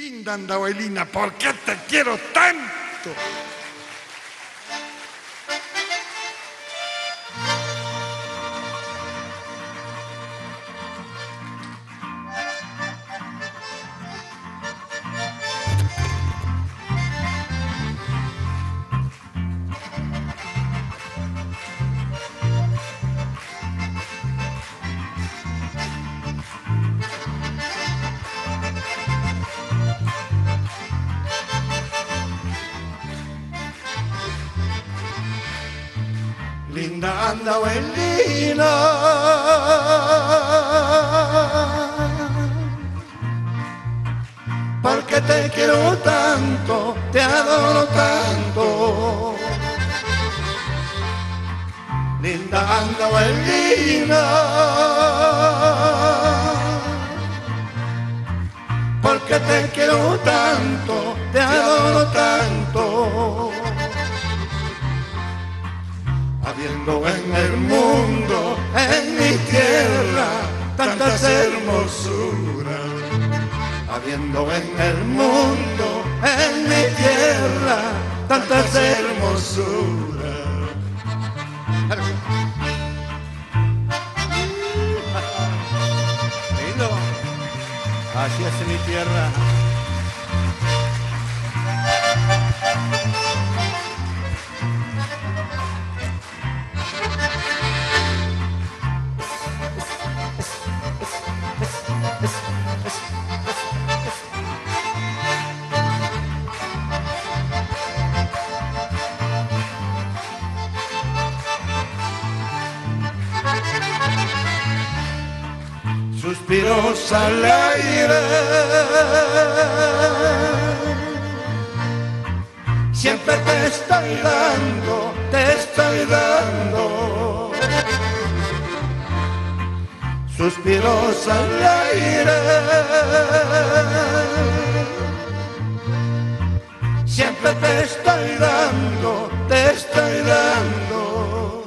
Linda Andahuaylina, ¿por qué te quiero tanto? Linda Andahuaylina, porque te quiero tanto, te adoro tanto. Linda Andahuaylina, porque te quiero tanto, te adoro tanto. Habiendo en el mundo, en mi tierra, tantas hermosuras. Habiendo en el mundo, en mi tierra, tantas hermosuras. Lindo. Así es mi tierra. Suspiros al aire, siempre te estoy dando, te estoy dando. Suspiros al aire, siempre te estoy dando, te estoy dando.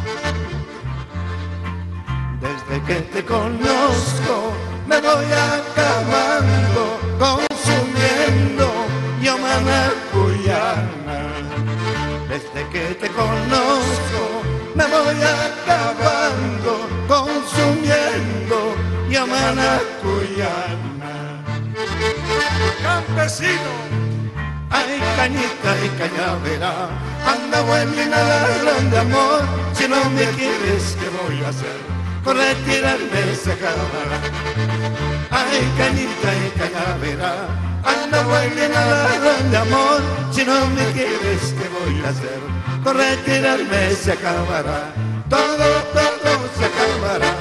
Desde que te conozco me voy acabando, consumiendo yo manacuyana. Desde que te conozco me voy acabando, consumiendo yo manacuyana. Campesino, ay cañita y cañavera, Andahuaylina ladrón de amor, si no me quieres, ¿qué voy a hacer? Por retirarme se acabará. Ay, cañita y cañavera, Andahuaylina ladrón de amor, si no me quieres, ¿qué voy a hacer? Por retirarme se acabará, todo se acabará.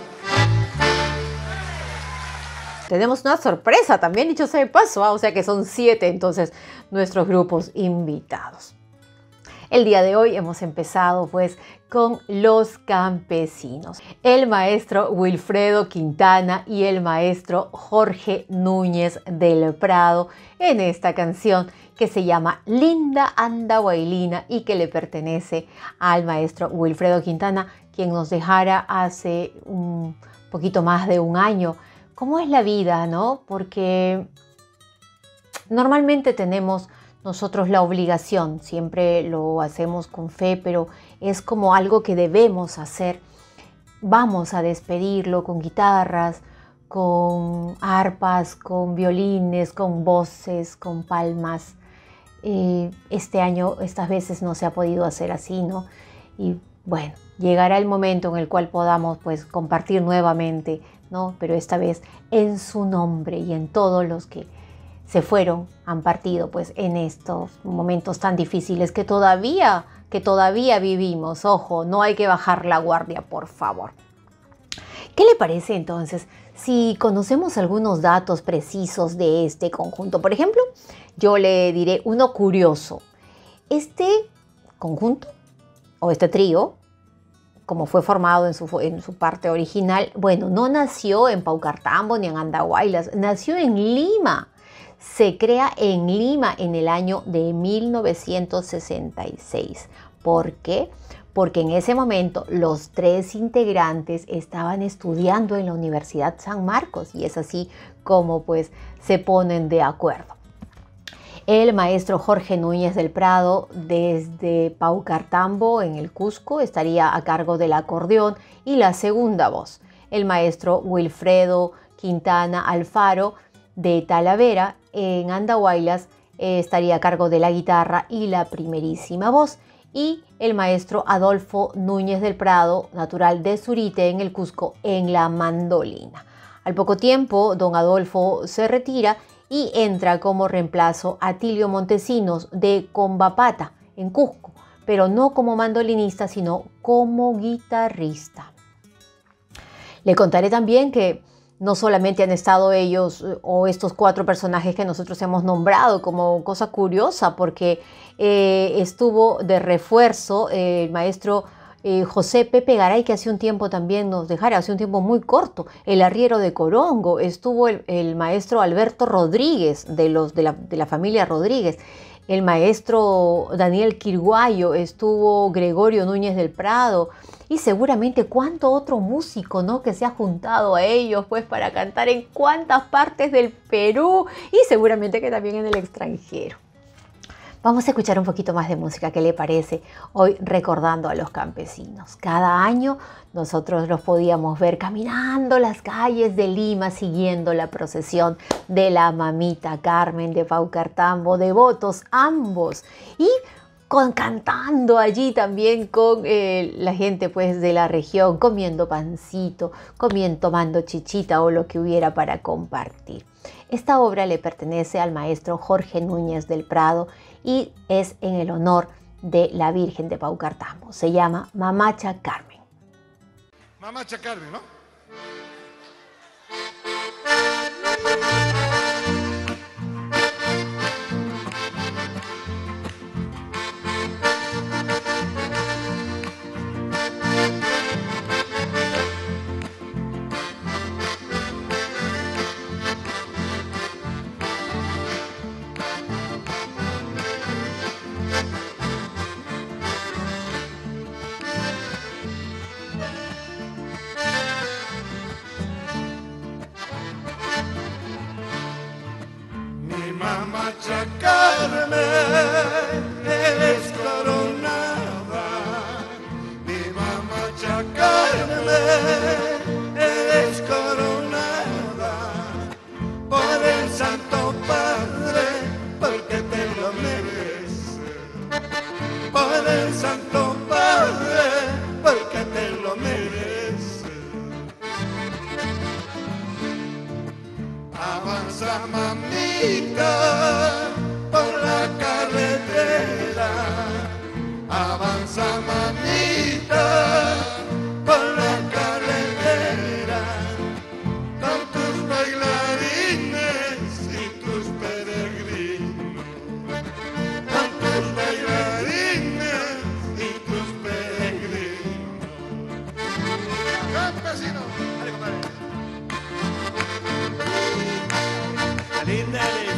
Tenemos una sorpresa también, dicho sea de paso, o sea que son 7 entonces nuestros grupos invitados. El día de hoy hemos empezado pues con Los Campesinos, el maestro Wilfredo Quintana y el maestro Jorge Núñez del Prado en esta canción que se llama Linda Andahuaylina y que le pertenece al maestro Wilfredo Quintana, quien nos dejara hace un poquito más de un año. ¿Cómo es la vida, no? Porque normalmente tenemos nosotros la obligación, siempre lo hacemos con fe, pero es como algo que debemos hacer. Vamos a despedirlo con guitarras, con arpas, con violines, con voces, con palmas. Este año, estas veces no se ha podido hacer así, ¿no? Y bueno, llegará el momento en el cual podamos pues compartir nuevamente, ¿no? Pero esta vez en su nombre y en todos los que se fueron, han partido pues en estos momentos tan difíciles que todavía vivimos. Ojo, no hay que bajar la guardia, por favor. ¿Qué le parece entonces si conocemos algunos datos precisos de este conjunto? Por ejemplo, yo le diré uno curioso. Este conjunto o este trío, como fue formado en su parte original, bueno, no nació en Paucartambo ni en Andahuaylas, nació en Lima. Se crea en Lima en el año de 1966. ¿Por qué? Porque en ese momento los 3 integrantes estaban estudiando en la Universidad San Marcos y es así cómo pues se ponen de acuerdo. El maestro Jorge Núñez del Prado desde Paucartambo en el Cusco estaría a cargo del acordeón y la segunda voz. El maestro Wilfredo Quintana Alfaro de Talavera en Andahuaylas estaría a cargo de la guitarra y la primerísima voz. Y el maestro Adolfo Núñez del Prado, natural de Zurite en el Cusco, en la mandolina. Al poco tiempo, don Adolfo se retira y entra como reemplazo Atilio Montesinos de Combapata, en Cusco, pero no como mandolinista, sino como guitarrista. Le contaré también que no solamente han estado ellos o estos 4 personajes que nosotros hemos nombrado como cosa curiosa, porque estuvo de refuerzo el maestro José Pepe Garay, que hace un tiempo también nos dejara, hace un tiempo muy corto, el arriero de Corongo, estuvo el maestro Alberto Rodríguez de la familia Rodríguez, el maestro Daniel Quirguayo, estuvo Gregorio Núñez del Prado y seguramente cuánto otro músico, ¿no?, que se ha juntado a ellos pues para cantar en cuántas partes del Perú y seguramente que también en el extranjero. Vamos a escuchar un poquito más de música, ¿qué le parece? Hoy recordando a los campesinos. Cada año nosotros los podíamos ver caminando las calles de Lima siguiendo la procesión de la mamita Carmen de Paucartambo, devotos ambos, y cantando allí también con la gente pues de la región, comiendo pancito, tomando chichita o lo que hubiera para compartir. Esta obra le pertenece al maestro Jorge Núñez del Prado y es en el honor de la Virgen de Paucartambo. Se llama Mamacha Carmen. Mamacha Carmen, ¿no? Mamacha Carmen, eres coronada. Mi mamacha Carmen, eres coronada por el Santo Padre, porque te lo mereces. Por el Santo Padre, porque te lo mereces. Avanza, mamita, por la carretera. Avanza, mamita, por la carretera. Con tus bailarines y tus peregrinos. Con tus bailarines y tus peregrinos. Campesino. Dale, compadre. Linda eres.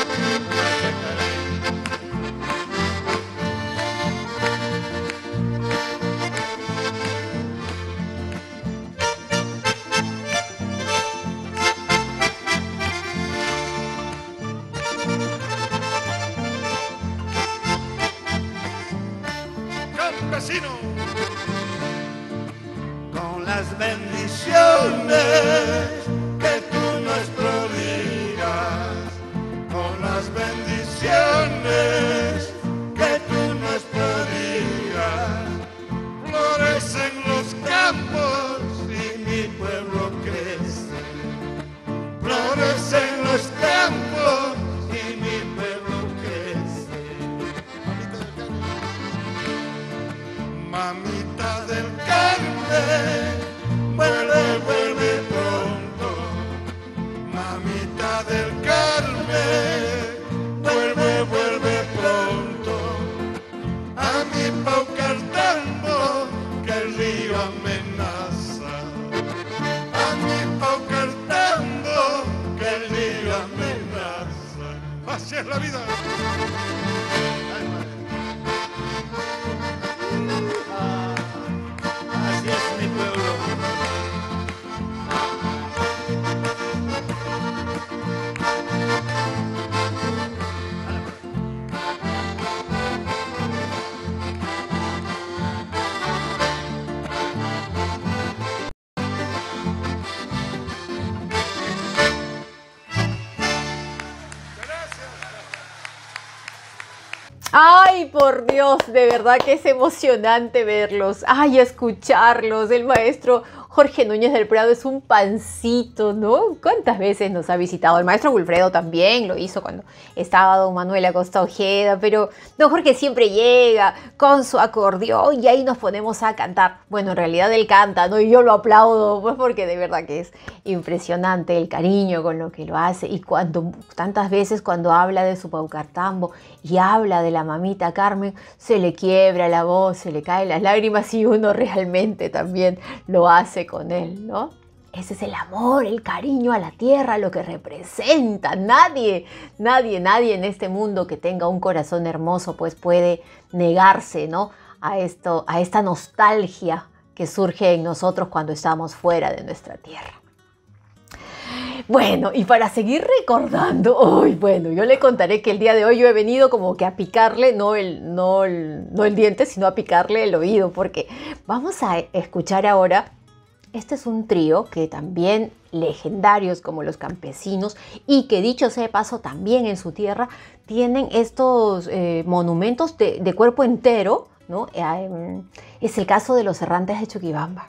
Campesino. Con las bendiciones que tú nos prodigas, con las bendiciones que tú nos prodigas, florecen los campos y mi pueblo crece. Florecen los campos y mi pueblo crece. Mamita del Carmen, vuelve, vuelve pronto. Mamita del Carmen, vuelve, vuelve pronto. A mi Paucartambo, que el río amenaza. A mi Paucartambo, que el río amenaza. Así es la vida. Así es mi pueblo. Ay, por Dios, de verdad que es emocionante verlos, ay, escucharlos. El maestro Jorge Núñez del Prado es un pancito, ¿no? ¿Cuántas veces nos ha visitado? El maestro Wilfredo también lo hizo cuando estaba don Manuel Acosta Ojeda, pero don Jorge siempre llega con su acordeón y ahí nos ponemos a cantar. Bueno, en realidad él canta, ¿no? Y yo lo aplaudo, pues porque de verdad que es impresionante el cariño con lo que lo hace. Y tantas veces cuando habla de su Paucartambo y habla de la mamita Carmen, se le quiebra la voz, se le caen las lágrimas y uno realmente también lo hace con él, ¿no? Ese es el amor, el cariño a la tierra, lo que representa. Nadie en este mundo que tenga un corazón hermoso, pues puede negarse, ¿no? A esta nostalgia que surge en nosotros cuando estamos fuera de nuestra tierra. Bueno, y para seguir recordando, yo le contaré que el día de hoy yo he venido como que a picarle, no el diente, sino a picarle el oído, porque vamos a escuchar ahora. Este es un trío que también legendarios como los campesinos y que dicho sea de paso también en su tierra tienen estos monumentos de cuerpo entero, ¿no? Es el caso de los errantes de Chuquibamba.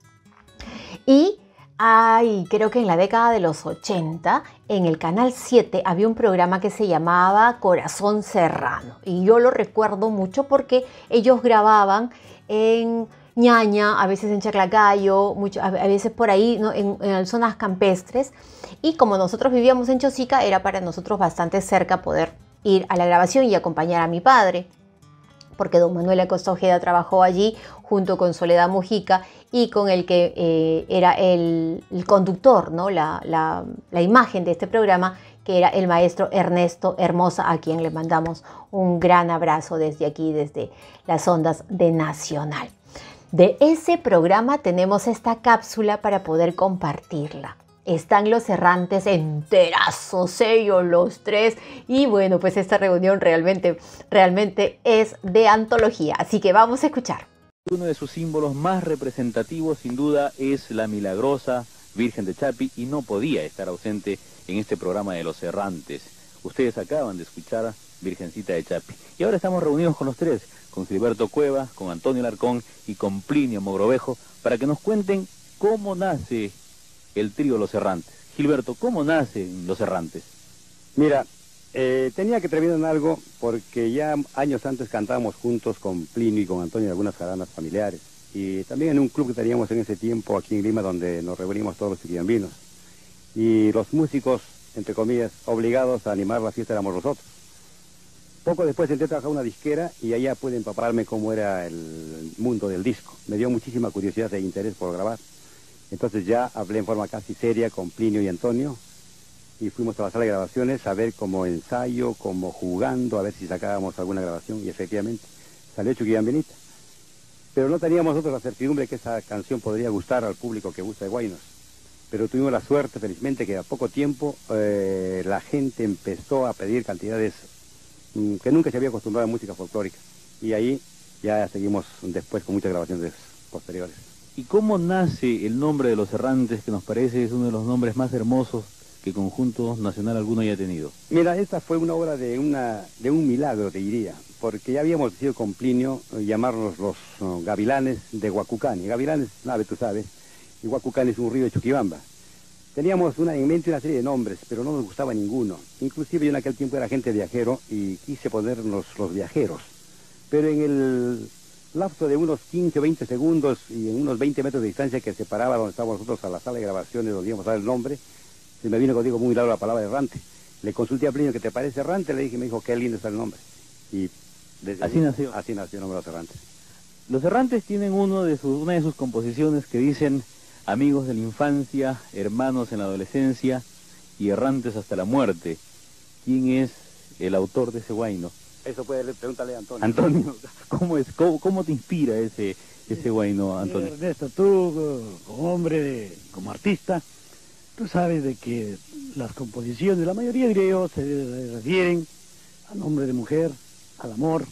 Y creo que en la década de los 80 en el Canal 7 había un programa que se llamaba Corazón Serrano y yo lo recuerdo mucho porque ellos grababan en Ñaña, a veces en Chaclacayo, a veces por ahí, ¿no? en zonas campestres. Y como nosotros vivíamos en Chosica, era para nosotros bastante cerca poder ir a la grabación y acompañar a mi padre, porque don Manuel Acosta Ojeda trabajó allí junto con Soledad Mujica y con el que era el conductor, ¿no? la imagen de este programa, que era el maestro Ernesto Hermosa, a quien le mandamos un gran abrazo desde aquí, desde las ondas de Nacional. De ese programa tenemos esta cápsula para poder compartirla. Están los errantes enterazos, ellos los tres. Y bueno, pues esta reunión realmente es de antología. Así que vamos a escuchar. Uno de sus símbolos más representativos, sin duda, es la milagrosa Virgen de Chapi y no podía estar ausente en este programa de los errantes. Ustedes acaban de escuchar Virgencita de Chapi. Y ahora estamos reunidos con los tres, con Gilberto Cueva, con Antonio Alarcón y con Plinio Mogrovejo, para que nos cuenten cómo nace el trío Los Errantes. Gilberto, ¿cómo nacen Los Errantes? Mira, tenía que terminar en algo porque ya años antes cantábamos juntos con Plinio y con Antonio en algunas jaranas familiares. Y también en un club que teníamos en ese tiempo aquí en Lima donde nos reunimos todos los chiquillambinos. Y los músicos, entre comillas, obligados a animar la fiesta éramos nosotros. Poco después entré a trabajar en una disquera y allá pude empaparme cómo era el mundo del disco. Me dio muchísima curiosidad e interés por grabar. Entonces ya hablé en forma casi seria con Plinio y Antonio y fuimos a la sala de grabaciones a ver como ensayo, como jugando, a ver si sacábamos alguna grabación y efectivamente salió Chuquillambenita. Pero no teníamos nosotros la certidumbre que esa canción podría gustar al público que gusta de Huaynos. Pero tuvimos la suerte, felizmente, que a poco tiempo la gente empezó a pedir cantidades que nunca se había acostumbrado a música folclórica. Y ahí ya seguimos después con muchas grabaciones posteriores. ¿Y cómo nace el nombre de Los Errantes, que nos parece es uno de los nombres más hermosos que Conjunto Nacional alguno haya tenido? Mira, esta fue una obra de un milagro, te diría, porque ya habíamos decidido con Plinio llamarnos los Gavilanes de Huacucani. Gavilanes, nave, tú sabes, y Huacucani es un río de Chuquibamba. Teníamos en mente una serie de nombres, pero no nos gustaba ninguno. Inclusive yo en aquel tiempo era agente viajero y quise ponernos los viajeros. Pero en el lapso de unos 15 o 20 segundos y en unos 20 metros de distancia que separaba donde estábamos nosotros a la sala de grabaciones donde íbamos a dar el nombre, se me vino contigo muy largo la palabra errante. Le consulté a Plinio, ¿qué te parece errante? Le dije, me dijo, qué lindo está el nombre. Y así nació el nombre de Los Errantes. Los Errantes tienen una de sus composiciones que dicen: amigos de la infancia, hermanos en la adolescencia y errantes hasta la muerte. ¿Quién es el autor de ese huayno? Eso pregúntale a Antonio. Antonio, ¿cómo te inspira ese huayno, Antonio? Ernesto, tú como hombre, como artista, tú sabes de que las composiciones, la mayoría diría yo, se refieren al nombre de mujer, al amor,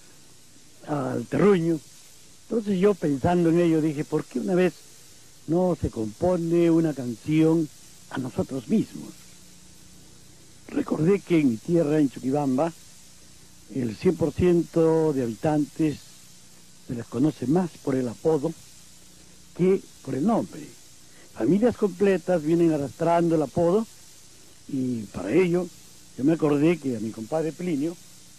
al terruño. Entonces yo pensando en ello dije, ¿por qué una vez no se compone una canción a nosotros mismos? Recordé que en mi tierra, en Chuquibamba, el 100% de habitantes se les conoce más por el apodo que por el nombre. Familias completas vienen arrastrando el apodo y para ello yo me acordé que a mi compadre Plinio,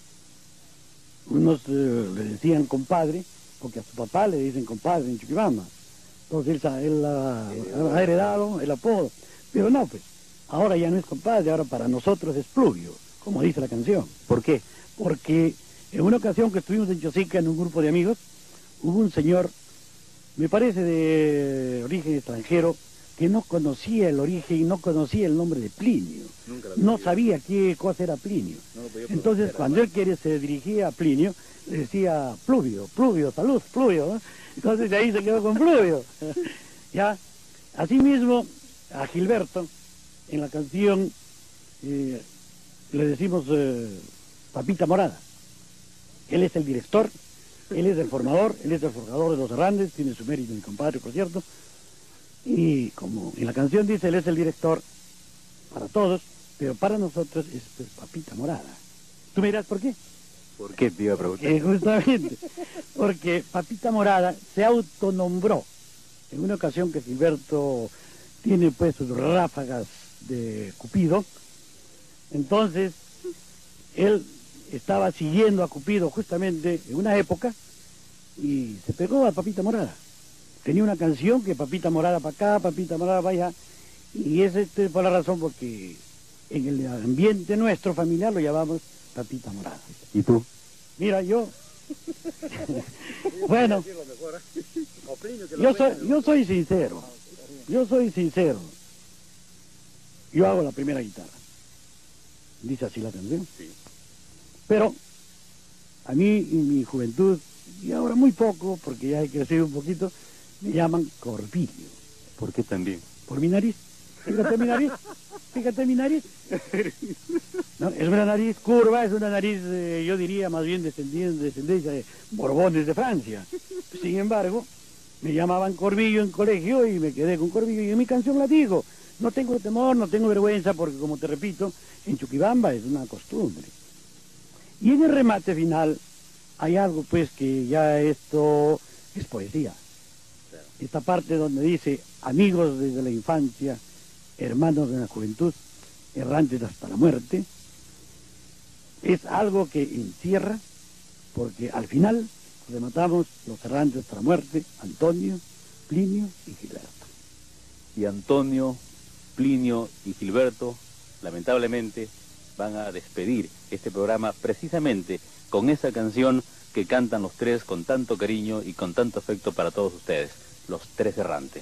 unos le decían compadre porque a su papá le dicen compadre en Chuquibamba. Entonces él ha heredado el apodo. Pero no, pues, ahora ya no es compadre, ahora para nosotros es Pluvio, como dice la canción. ¿Por qué? Porque en una ocasión que estuvimos en Chosica en un grupo de amigos, hubo un señor, me parece de origen extranjero, que no conocía el origen y no conocía el nombre de Plinio. No sabía qué cosa era Plinio. Entonces, cuando él se dirigía a Plinio, le decía Pluvio, Pluvio, salud, Pluvio, ¿no? Entonces de ahí se quedó con Pluvio. ¿Ya? Asimismo, a Gilberto, en la canción, le decimos Papita Morada. Él es el director, él es el formador, él es el forjador de los Herrandes, tiene su mérito mi compadre, por cierto. Y como en la canción dice, él es el director para todos, pero para nosotros es pues, Papita Morada. ¿Tú me dirás por qué? ¿Por qué te iba a preguntar? Justamente, porque Papita Morada se autonombró en una ocasión que Gilberto tiene pues sus ráfagas de Cupido. Entonces, él estaba siguiendo a Cupido justamente en una época y se pegó a Papita Morada. Tenía una canción que Papita Morada para acá, Papita Morada para allá, y es por la razón porque en el ambiente nuestro familiar lo llamamos Papita Morada. ¿Y tú? Mira, yo... bueno, yo soy sincero, yo hago la primera guitarra, dice así la canción, sí. Pero a mí en mi juventud, y ahora muy poco, porque ya he crecido un poquito, me llaman Corvillo. ¿Por qué también? Por mi nariz. Fíjate mi nariz. Fíjate mi nariz. No, es una nariz curva, es una nariz, yo diría, más bien descendencia de Borbones de Francia. Sin embargo, me llamaban Corvillo en colegio y me quedé con Corvillo. Y en mi canción la digo. No tengo temor, no tengo vergüenza, porque como te repito, en Chuquibamba es una costumbre. Y en el remate final hay algo, pues, que ya esto es poesía. Esta parte donde dice, amigos desde la infancia, hermanos de la juventud, errantes hasta la muerte, es algo que encierra, porque al final rematamos los errantes hasta la muerte, Antonio, Plinio y Gilberto. Y Antonio, Plinio y Gilberto, lamentablemente, van a despedir este programa precisamente con esa canción que cantan los tres con tanto cariño y con tanto afecto para todos ustedes. Los Tres Errantes.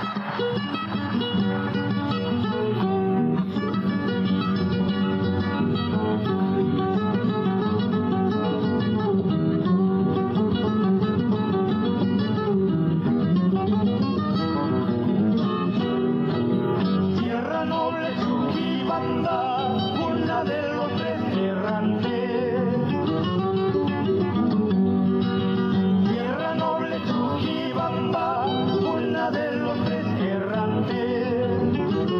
Tierra noble Chuquibamba, una de los tres errantes. Tierra noble Chuquibamba, una de los tres errantes.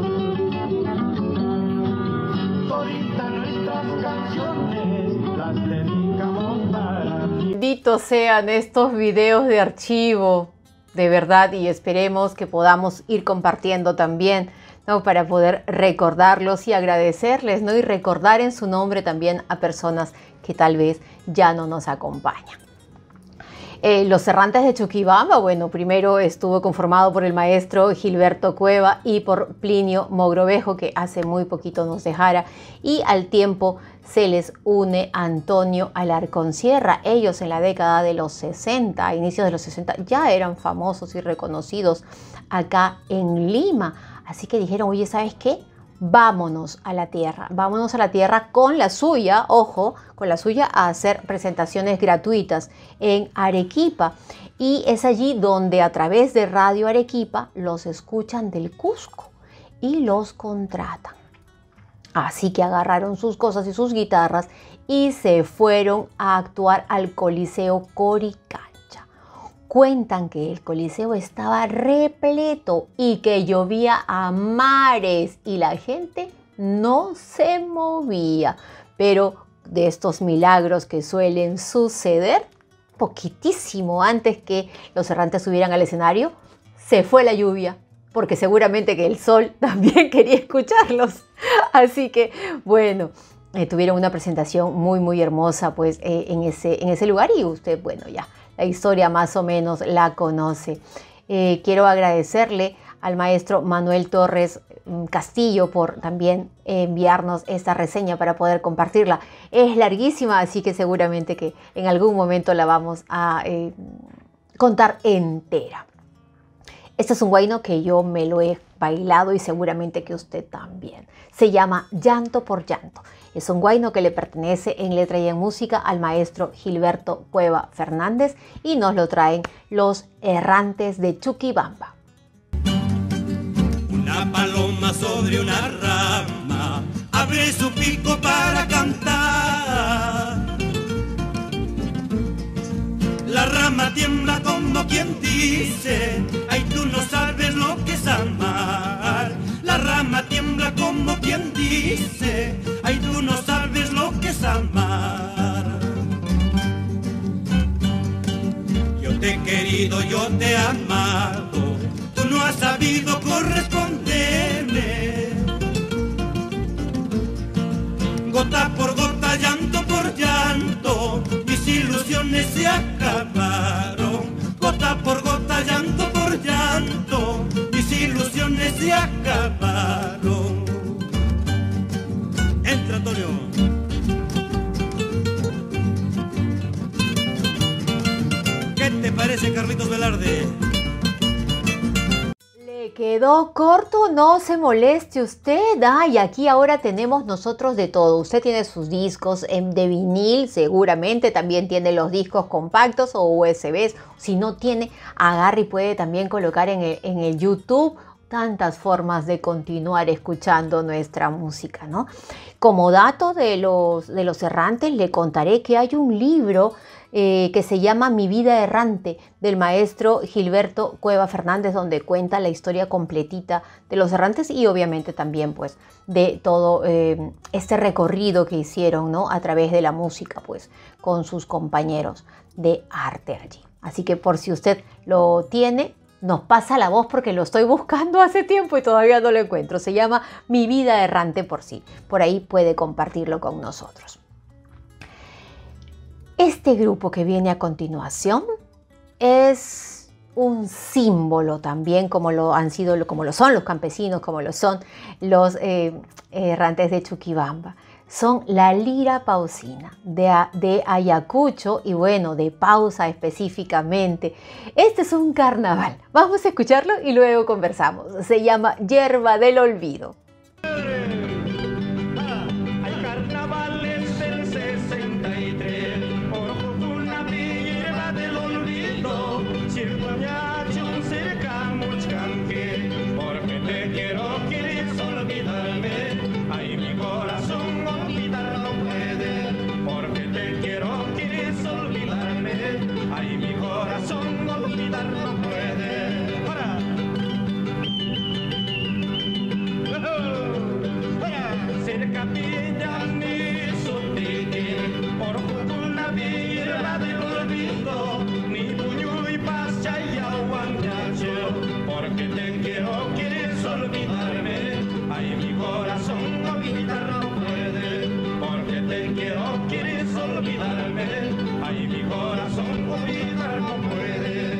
Toditas nuestras canciones las dedicamos para ti. Benditos sean estos videos de archivo, de verdad, y esperemos que podamos ir compartiendo también, ¿no? Para poder recordarlos y agradecerles, ¿no? Y recordar en su nombre también a personas que tal vez ya no nos acompañan. Los Errantes de Chuquibamba, bueno, primero estuvo conformado por el maestro Gilberto Cueva y por Plinio Mogrovejo, que hace muy poquito nos dejara, y al tiempo se les une Antonio Alarcón Sierra. Ellos en la década de los 60, a inicios de los 60, ya eran famosos y reconocidos acá en Lima. Así que dijeron, oye, ¿sabes qué? Vámonos a la tierra con la suya, ojo, con la suya a hacer presentaciones gratuitas en Arequipa. Y es allí donde a través de Radio Arequipa los escuchan del Cusco y los contratan. Así que agarraron sus cosas y sus guitarras y se fueron a actuar al Coliseo Coricancha. Cuentan que el Coliseo estaba repleto y que llovía a mares y la gente no se movía. Pero de estos milagros que suelen suceder, poquitísimo antes que los errantes subieran al escenario, se fue la lluvia, porque seguramente que el sol también quería escucharlos. Así que, bueno, tuvieron una presentación muy hermosa pues en ese lugar, y usted, bueno, ya la historia más o menos la conoce. Quiero agradecerle al maestro Manuel Torres Castillo por también enviarnos esta reseña para poder compartirla. Es larguísima, así que seguramente que en algún momento la vamos a contar entera. Este es un huayno que yo me lo he bailado y seguramente que usted también. Se llama Llanto por Llanto. Es un huayno que le pertenece en letra y en música al maestro Gilberto Cueva Fernández y nos lo traen los Errantes de Chuquibamba. Una paloma sobre una rama abre su pico para cantar. La rama tiembla como quien dice: ay, tú no sabes lo que es amar. La rama tiembla como quien dice: ay, tú no sabes lo que es amar. Yo te he querido, yo te he amado, tú no has sabido corresponderme. Gota por gota, llanto por llanto, mis ilusiones se acabaron. Gota por gota, llanto por llanto, mis ilusiones se acabaron. Entra, Antonio. ¿Qué te parece, Carlitos Velarde? ¿Quedó corto? No se moleste usted. Y aquí ahora tenemos nosotros de todo. Usted tiene sus discos de vinil, seguramente también tiene los discos compactos o USBs. Si no tiene, agarre y puede también colocar en el YouTube. Tantas formas de continuar escuchando nuestra música, ¿no? Como dato de los errantes, le contaré que hay un libro que se llama Mi vida errante, del maestro Gilberto Cueva Fernández, donde cuenta la historia completita de los errantes y obviamente también pues de todo este recorrido que hicieron, ¿no? A través de la música, pues con sus compañeros de arte allí. Así que por si usted lo tiene, nos pasa la voz porque lo estoy buscando hace tiempo y todavía no lo encuentro. Se llama Mi vida errante por sí. Por ahí puede compartirlo con nosotros. Este grupo que viene a continuación es un símbolo también, como lo son los campesinos, como lo son los errantes de Chuquibamba. Son la Lira Pausina de Ayacucho y bueno, de Pausa específicamente. Este es un carnaval. Vamos a escucharlo y luego conversamos. Se llama Yerba del Olvido. Hay carnavales del 63, por una hierba del olvido, circuñacho cerca muchcanque, porque te quiero, quieres olvidarme, ay mi corazón olvidar no puede, porque te quiero, quieres olvidarme, ay mi corazón olvidar no puede. ¡Para! Cerca pilla ni sotiti, por una hierba del olvido, ni puño y pascha y aguantacho, porque te quiero, quieres olvidarme, ay mi corazón olvidar no puede, porque te quiero, quieres olvidarme, ay mi corazón olvidar no puede.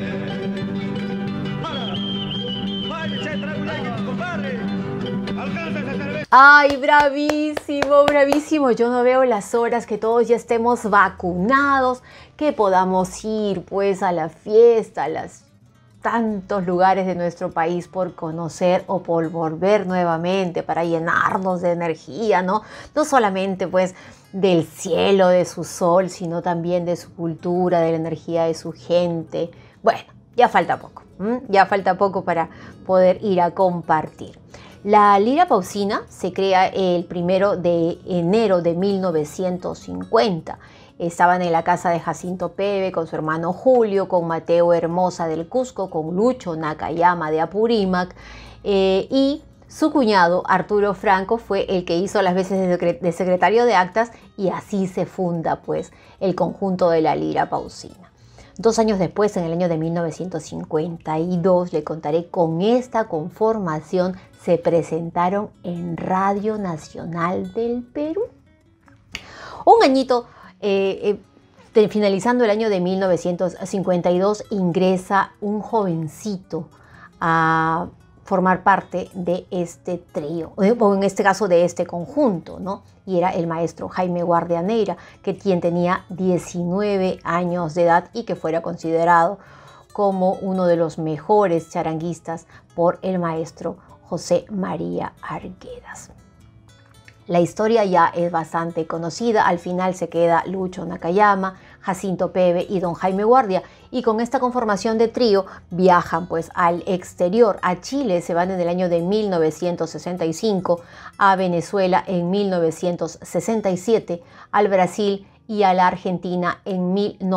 ¡Ay, bravísimo, bravísimo! Yo no veo las horas que todos ya estemos vacunados, que podamos ir pues a la fiesta, a los tantos lugares de nuestro país por conocer o por volver nuevamente para llenarnos de energía, ¿no? No solamente pues del cielo, de su sol, sino también de su cultura, de la energía de su gente. Bueno, ya falta poco, ya falta poco para poder ir a compartir. La Lira Pausina se crea el 1 de enero de 1950. Estaban en la casa de Jacinto Pebe con su hermano Julio, con Mateo Hermosa del Cusco, con Lucho Nakayama de Apurímac y Su cuñado, Arturo Franco, fue el que hizo las veces de secretario de actas y así se funda pues el conjunto de la Lira Pausina. 2 años después, en el año de 1952, le contaré, con esta conformación se presentaron en Radio Nacional del Perú. Un añito, finalizando el año de 1952, ingresa un jovencito a formar parte de este trío, o en este caso de este conjunto, ¿no? Y era el maestro Jaime Guardianeira, quien tenía 19 años de edad y que fuera considerado como uno de los mejores charanguistas por el maestro José María Arguedas. La historia ya es bastante conocida. Al final se queda Lucho Nakayama, Jacinto Peve y don Jaime Guardia, y con esta conformación de trío viajan pues al exterior. A Chile se van en el año de 1965, a Venezuela en 1967, al Brasil y a la Argentina en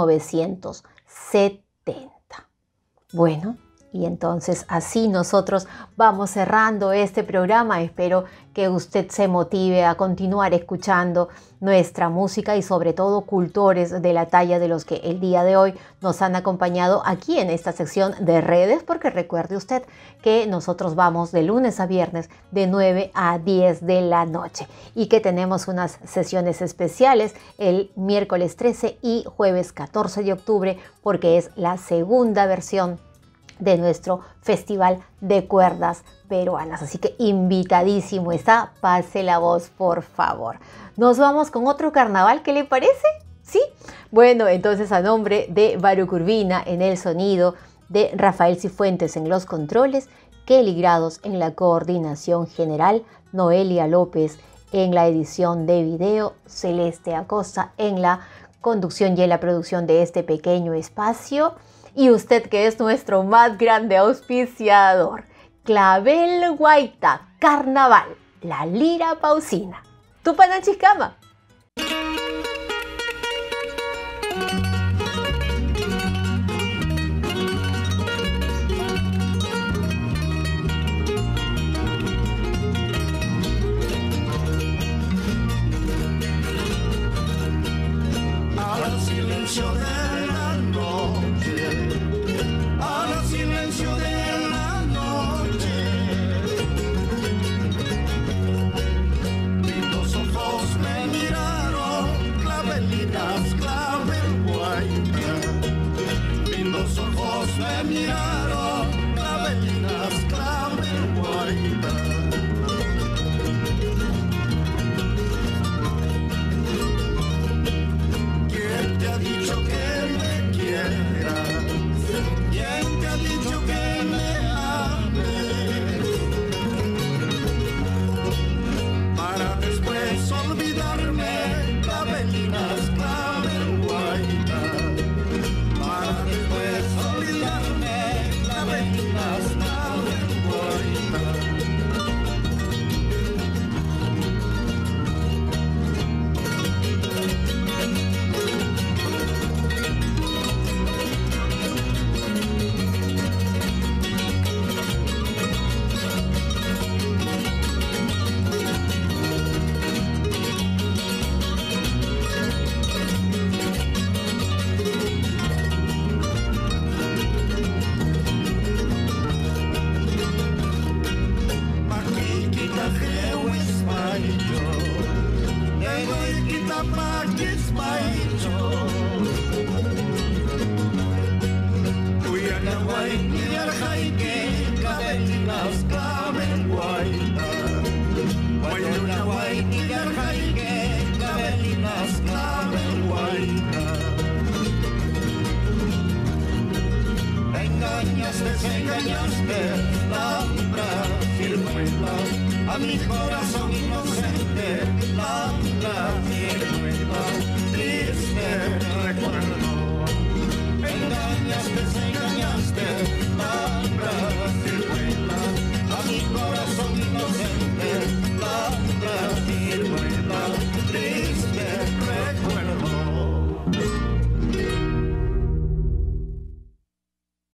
1970. Bueno, y entonces así nosotros vamos cerrando este programa. Espero que usted se motive a continuar escuchando nuestra música y sobre todo cultores de la talla de los que el día de hoy nos han acompañado aquí en esta sección de redes, porque recuerde usted que nosotros vamos de lunes a viernes de 9 a 10 de la noche y que tenemos unas sesiones especiales el miércoles 13 y jueves 14 de octubre porque es la segunda versión de nuestro Festival de Cuerdas Peruanas. Así que invitadísimo está, pase la voz por favor. Nos vamos con otro carnaval, ¿qué le parece? ¿Sí? Bueno, entonces a nombre de Baruch Urbina en el sonido, de Rafael Cifuentes en los controles, Kelly Grados en la coordinación general, Noelia López en la edición de video, Celeste Acosta en la conducción y en la producción de este pequeño espacio, y usted que es nuestro más grande auspiciador, Clavel Guaita Carnaval, la Lira Pausina. Tupanachiscama. Al silencio de la noche, al silencio de la noche, lindos ojos me miraron, clavelinas, clavel guaita, lindos ojos me miraron, clavelinas, clavel guaita. ¿Quién te ha dicho que me quieras? ¿Quién te ha dicho que me ames? Para después olvidarme, clavelinas, clavel guaita. Para después olvidarme, clavelinas, clavel guaita. Desengañaste la Brasil, a mi corazón inocente, la